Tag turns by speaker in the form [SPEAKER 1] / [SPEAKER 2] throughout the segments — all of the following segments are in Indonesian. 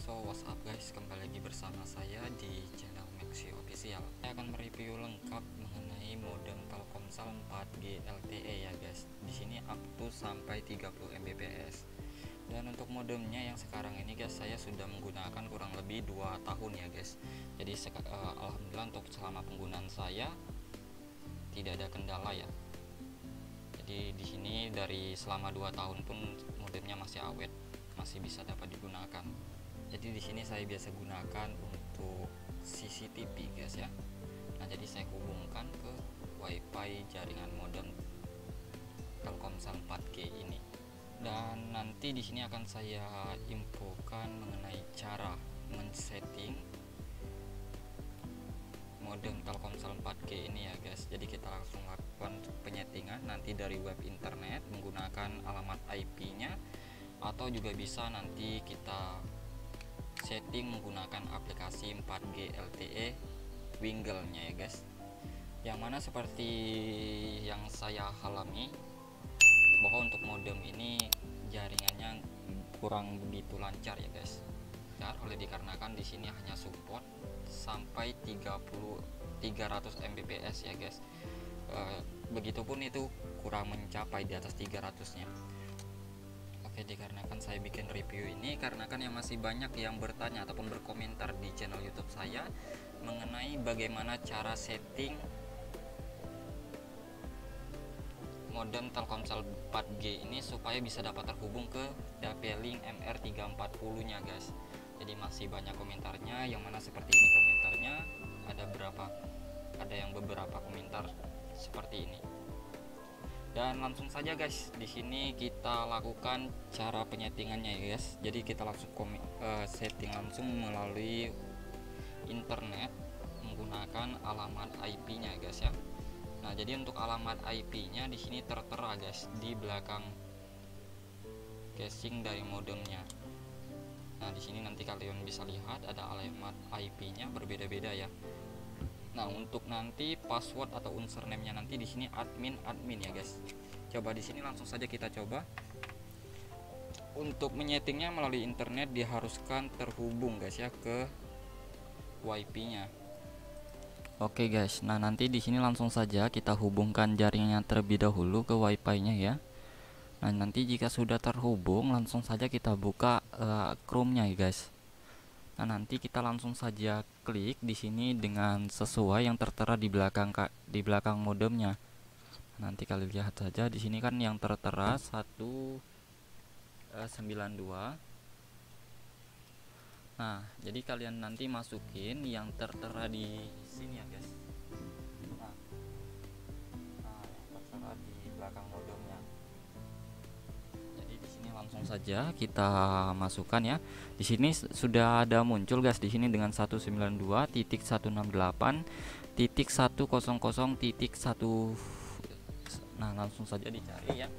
[SPEAKER 1] What's up guys, kembali lagi bersama saya di channel Maxi Official. Saya akan mereview lengkap mengenai modem Telkomsel 4G LTE ya guys. Di sini up to sampai 30 Mbps. Dan untuk modemnya yang sekarang ini guys, saya sudah menggunakan kurang lebih 2 tahun ya guys. Jadi alhamdulillah untuk selama penggunaan saya tidak ada kendala ya. Jadi di sini dari selama 2 tahun pun modemnya masih awet, masih bisa dapat digunakan. Jadi di sini saya biasa gunakan untuk CCTV guys ya. Nah, jadi saya hubungkan ke WiFi jaringan modem Telkomsel 4G ini. Dan nanti di sini akan saya infokan mengenai cara men-setting modem Telkomsel 4G ini ya guys. Jadi kita langsung lakukan penyetingan nanti dari web internet menggunakan alamat IP-nya, atau juga bisa nanti kita setting menggunakan aplikasi 4G LTE Wingle-nya ya guys. Yang mana seperti yang saya alami, bahwa untuk modem ini jaringannya kurang begitu lancar ya guys. Oleh dikarenakan di sini hanya support sampai 300 Mbps ya guys. Begitupun itu kurang mencapai di atas 300-nya. Dikarenakan saya bikin review ini karena kan yang masih banyak yang bertanya ataupun berkomentar di channel YouTube saya mengenai bagaimana cara setting modem Telkomsel 4G ini supaya bisa dapat terhubung ke DP-Link MR340 nya guys. Jadi masih banyak komentarnya, yang mana seperti ini komentarnya, ada yang beberapa komentar seperti ini. Dan langsung saja guys, di sini kita lakukan cara penyetingannya ya guys. Jadi kita langsung setting langsung melalui internet menggunakan alamat IP-nya guys ya. Nah, jadi untuk alamat IP-nya di sini tertera guys di belakang casing dari modemnya. Nah, di sini nanti kalian bisa lihat ada alamat IP-nya berbeda-beda ya. Nah, untuk nanti password atau username-nya nanti di sini admin ya guys. Coba di sini langsung saja kita coba. Untuk menyetingnya melalui internet diharuskan terhubung guys ya ke WiFi-nya. Oke guys, nah nanti di sini langsung saja kita hubungkan jaringannya terlebih dahulu ke WiFi-nya ya. Nah, nanti jika sudah terhubung langsung saja kita buka Chrome-nya ya guys. Nah, nanti kita langsung saja klik di sini dengan sesuai yang tertera di belakang modemnya. Nanti kalian lihat saja di sini kan yang tertera 192. Nah, jadi kalian nanti masukin yang tertera di sini ya guys. Nah, yang tertera di belakang modemnya. Langsung saja kita masukkan ya. Di sini sudah ada muncul guys di sini dengan 192.168.100.1. Nah, langsung saja dicari ya.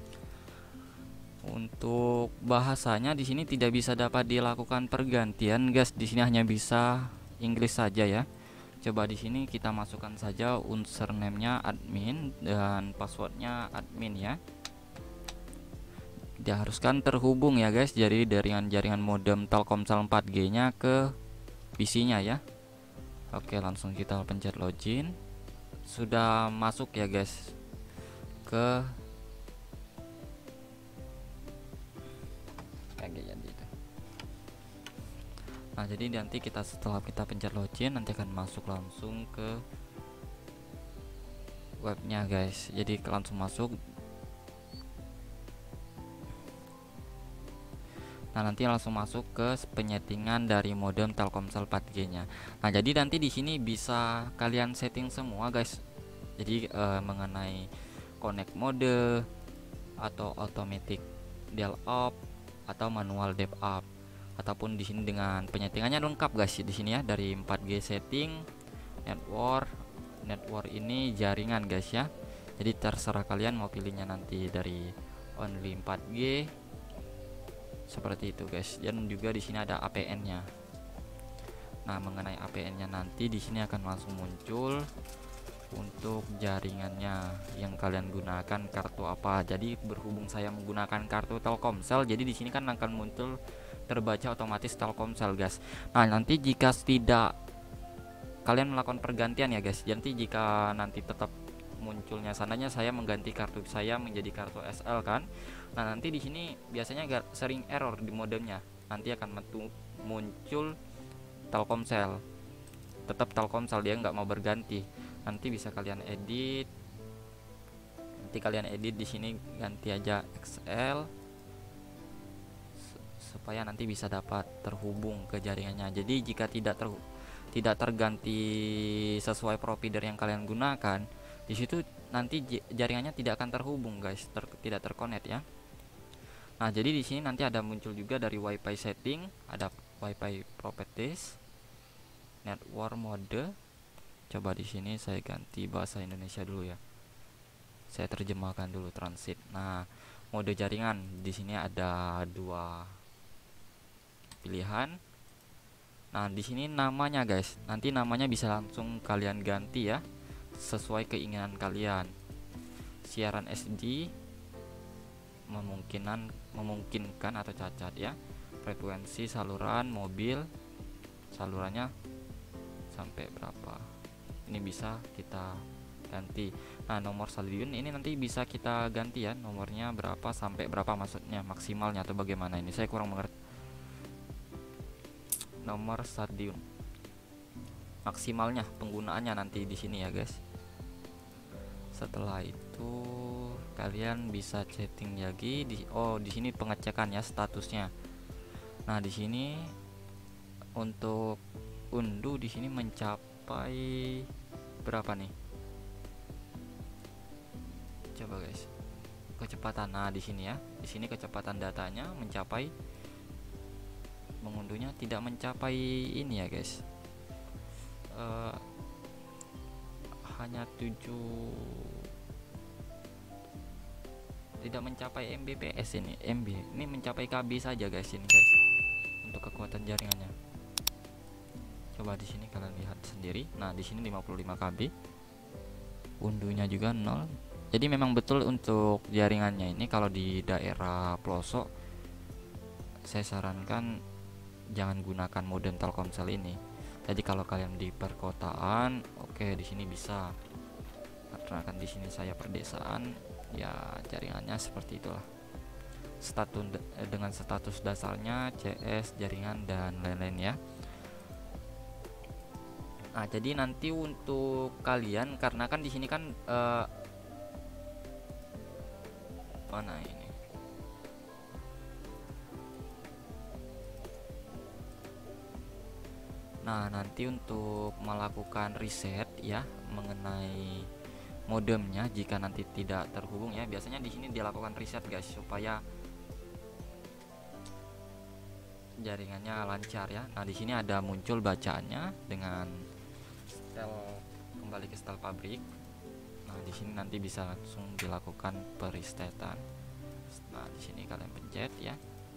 [SPEAKER 1] Untuk bahasanya di sini tidak bisa dapat dilakukan pergantian guys. Di sini hanya bisa Inggris saja ya. Coba di sini kita masukkan saja username-nya admin dan passwordnya admin ya. Diharuskan terhubung ya guys, jadi dari jaringan modem Telkomsel 4G nya ke PC nya ya. Oke, langsung kita pencet login. Sudah masuk ya guys ke gitu. Nah, jadi nanti setelah kita pencet login nanti akan masuk langsung ke webnya guys. Jadi langsung masuk. Nah, nanti langsung masuk ke penyetingan dari modem Telkomsel 4G-nya. Nah, jadi nanti di sini bisa kalian setting semua, guys. Jadi mengenai connect mode atau automatic dial up atau manual dep up, ataupun di sini dengan penyetingannya lengkap, guys. Di sini ya dari 4G setting, network ini jaringan, guys ya. Jadi terserah kalian mau pilihnya nanti dari only 4G seperti itu guys. Dan juga di sini ada APN-nya. Nah, mengenai APN-nya nanti di sini akan langsung muncul untuk jaringannya yang kalian gunakan kartu apa. Jadi berhubung saya menggunakan kartu Telkomsel, jadi di sini kan akan muncul terbaca otomatis Telkomsel guys. Nah nanti jika tidak kalian melakukan pergantian ya guys, nanti jika nanti tetap munculnya sananya saya mengganti kartu saya menjadi kartu SL kan, nah nanti di sini biasanya sering error di modemnya, nanti akan muncul Telkomsel, tetap Telkomsel, dia nggak mau berganti. Nanti bisa kalian edit, nanti kalian edit di sini ganti aja XL supaya nanti bisa dapat terhubung ke jaringannya. Jadi jika tidak terganti sesuai provider yang kalian gunakan, di situ nanti jaringannya tidak akan terhubung guys, tidak terconnect ya. Nah jadi di sini nanti ada muncul juga dari WiFi setting, ada WiFi properties, network mode. Coba di sini saya ganti bahasa Indonesia dulu ya, saya terjemahkan dulu transit. Nah mode jaringan di sini ada 2 pilihan. Nah di sini namanya guys, nanti namanya bisa langsung kalian ganti ya sesuai keinginan kalian. Siaran SD memungkinkan atau cacat ya. Frekuensi saluran mobil, salurannya sampai berapa, ini bisa kita ganti. Nah nomor stadion ini nanti bisa kita ganti ya, nomornya berapa sampai berapa, maksudnya maksimalnya atau bagaimana, ini saya kurang mengerti. Nomor stadion maksimalnya penggunaannya nanti di sini ya guys. Setelah itu kalian bisa setting lagi di sini pengecekan ya statusnya. Nah di sini untuk unduh di sini mencapai berapa nih, coba guys kecepatan. Nah di sini ya, di sini kecepatan datanya mencapai, mengunduhnya tidak mencapai ini ya guys, hanya 7, tidak mencapai Mbps ini, ini mencapai KB saja guys ini guys untuk kekuatan jaringannya. Coba di sini kalian lihat sendiri. Nah di sini 55 KB, unduhnya juga 0. Jadi memang betul untuk jaringannya ini kalau di daerah pelosok saya sarankan jangan gunakan modem Telkomsel ini. Jadi kalau kalian di perkotaan, oke, di sini bisa. Karena kan di sini saya perdesaan, ya jaringannya seperti itulah. Dengan status dasarnya CS, jaringan dan lain-lain ya. Nah, jadi nanti untuk kalian, karena kan di sini kan mana ini? Nah nanti untuk melakukan reset ya mengenai modemnya, jika nanti tidak terhubung ya, biasanya di sini dilakukan reset guys supaya jaringannya lancar ya. Nah di sini ada muncul bacaannya dengan setel, kembali ke setel pabrik. Nah di sini nanti bisa langsung dilakukan peristetan. Nah di sini kalian pencet ya.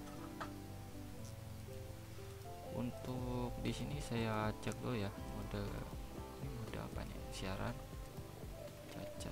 [SPEAKER 1] Untuk di sini saya cek dulu ya mode apa nih, siaran cacat.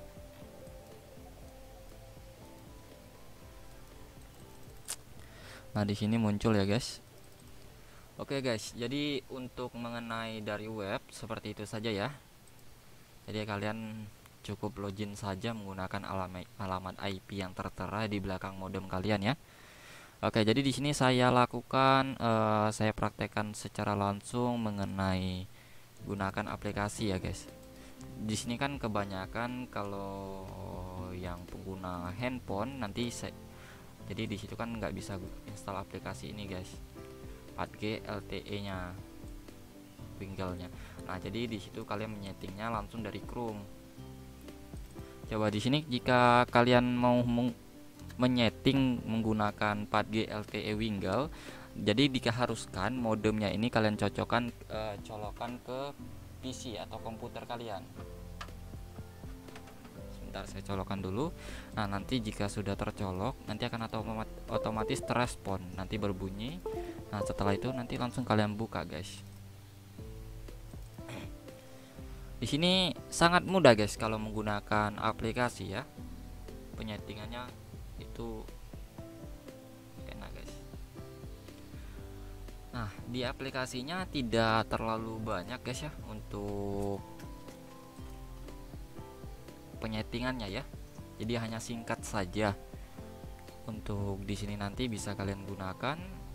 [SPEAKER 1] Nah di sini muncul ya guys. Oke guys, jadi untuk mengenai dari web seperti itu saja ya. Jadi kalian cukup login saja menggunakan alamat IP yang tertera di belakang modem kalian ya. Oke, jadi di sini saya lakukan, saya praktekkan secara langsung mengenai gunakan aplikasi ya guys. Di sini kan kebanyakan kalau yang pengguna handphone nanti jadi di situ kan nggak bisa install aplikasi ini guys, 4G LTE-nya, Wingle-nya. Nah, jadi di situ kalian menyetingnya langsung dari Chrome. Coba di sini jika kalian mau menyeting menggunakan 4G LTE Wingle, jadi diharuskan modemnya ini kalian colokan ke PC atau komputer kalian. Sebentar saya colokan dulu. Nah nanti jika sudah tercolok nanti akan otomatis terrespon, nanti berbunyi. Nah setelah itu nanti langsung kalian buka guys. Di sini sangat mudah guys kalau menggunakan aplikasi ya, penyetingannya itu enak guys. Nah, di aplikasinya tidak terlalu banyak guys ya untuk penyetingannya ya. Jadi hanya singkat saja. Untuk di sini nanti bisa kalian gunakan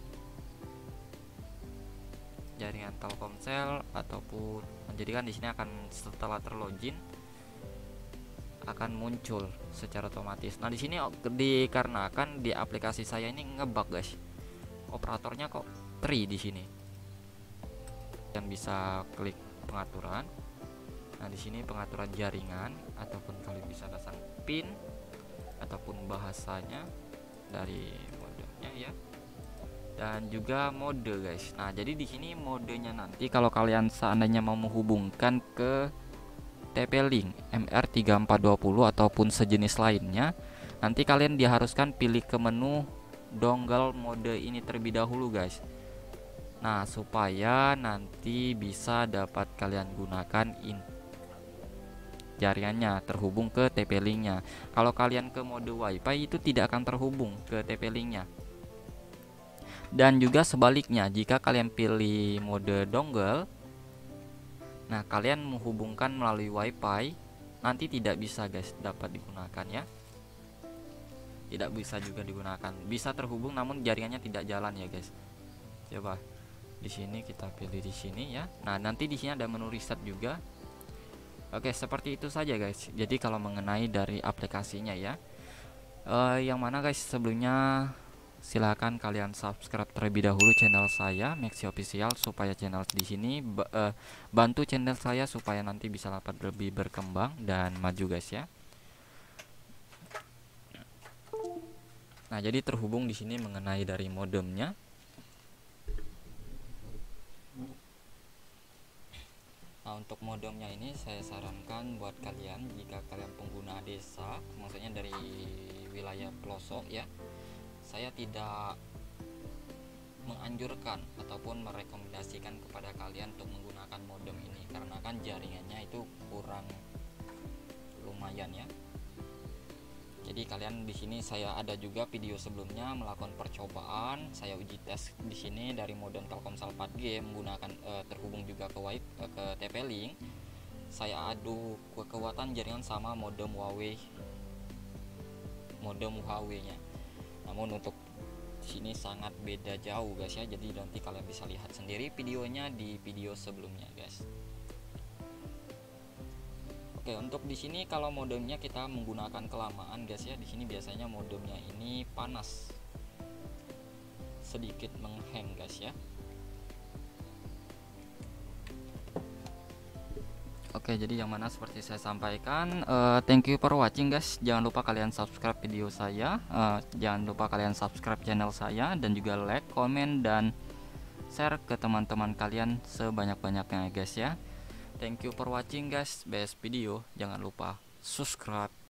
[SPEAKER 1] jaringan Telkomsel ataupun, jadi kan di sini akan setelah terlogin akan muncul secara otomatis. Nah, di sini dikarenakan di aplikasi saya ini ngebug guys. Operatornya kok tri di sini. Dan bisa klik pengaturan. Nah, di sini pengaturan jaringan ataupun kalian bisa pasang pin ataupun bahasanya dari modemnya ya. Dan juga mode guys. Nah, jadi di sini modenya nanti kalau kalian seandainya mau menghubungkan ke TP-Link MR3420 ataupun sejenis lainnya, nanti kalian diharuskan pilih ke menu dongle mode ini terlebih dahulu guys. Nah, supaya nanti bisa dapat kalian gunakan jaringannya terhubung ke TP-Linknya. Kalau kalian ke mode WiFi itu tidak akan terhubung ke TP-Linknya. Dan juga sebaliknya, jika kalian pilih mode dongle, nah kalian menghubungkan melalui WiFi, nanti tidak bisa guys dapat digunakan ya. Tidak bisa juga digunakan. Bisa terhubung namun jaringannya tidak jalan ya guys. Coba di sini kita pilih di sini ya. Nah, nanti di sini ada menu reset juga. Oke, seperti itu saja guys. Jadi kalau mengenai dari aplikasinya ya, yang mana guys sebelumnya silahkan kalian subscribe terlebih dahulu channel saya Maxi Official, supaya channel di sini bantu channel saya supaya nanti bisa dapat lebih berkembang dan maju guys ya. Nah, jadi terhubung di sini mengenai dari modemnya. Nah, untuk modemnya ini saya sarankan buat kalian jika kalian pengguna desa, maksudnya dari wilayah pelosok ya. Saya tidak menganjurkan ataupun merekomendasikan kepada kalian untuk menggunakan modem ini karena kan jaringannya itu kurang lumayan ya. Jadi kalian di sini saya ada juga video sebelumnya melakukan percobaan, saya uji tes di sini dari modem Telkomsel 4G menggunakan terhubung juga ke ke TP-Link. Saya adu kekuatan jaringan sama modem Huawei, nya. Namun untuk sini sangat beda jauh guys ya. Jadi nanti kalian bisa lihat sendiri videonya di video sebelumnya guys. Oke, untuk di sini kalau modemnya kita menggunakan kelamaan guys ya, di sini biasanya modemnya ini panas, sedikit menghang guys ya. Oke, jadi yang mana seperti saya sampaikan, thank you for watching guys. Jangan lupa kalian subscribe video saya, jangan lupa kalian subscribe channel saya, dan juga like, komen, dan share ke teman-teman kalian sebanyak-banyaknya guys ya. Thank you for watching guys. Best video, jangan lupa subscribe.